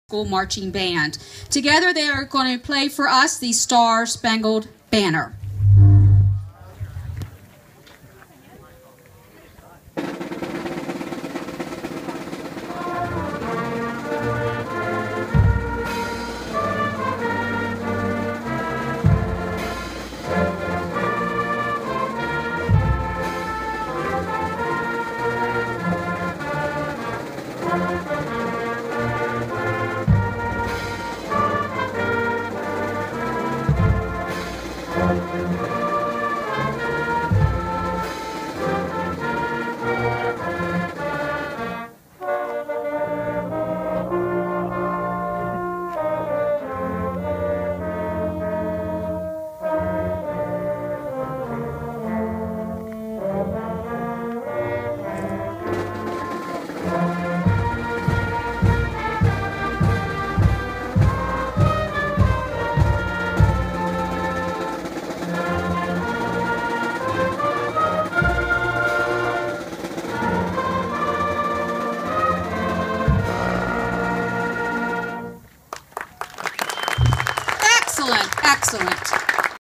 School Marching Band. Together they are going to play for us the Star-Spangled Banner. Excellent, excellent.